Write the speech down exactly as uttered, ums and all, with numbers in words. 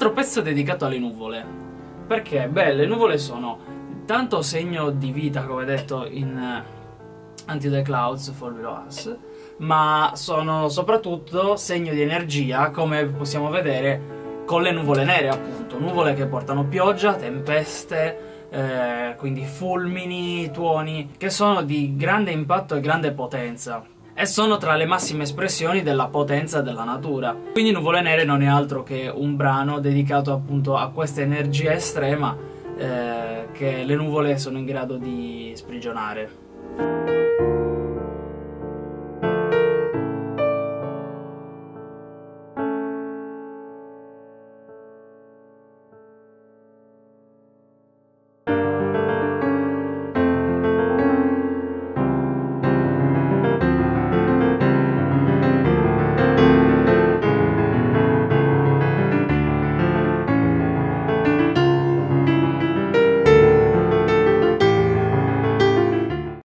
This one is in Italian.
altro pezzo dedicato alle nuvole. Perché? Beh, le nuvole sono tanto segno di vita, come detto in uh, Until the Clouds Fall Below Us, ma sono soprattutto segno di energia, come possiamo vedere con le nuvole nere, appunto. Nuvole che portano pioggia, tempeste, eh, quindi fulmini, tuoni, che sono di grande impatto e grande potenza. E sono tra le massime espressioni della potenza della natura. Quindi Nuvole Nere non è altro che un brano dedicato appunto a questa energia estrema eh, che le nuvole sono in grado di sprigionare.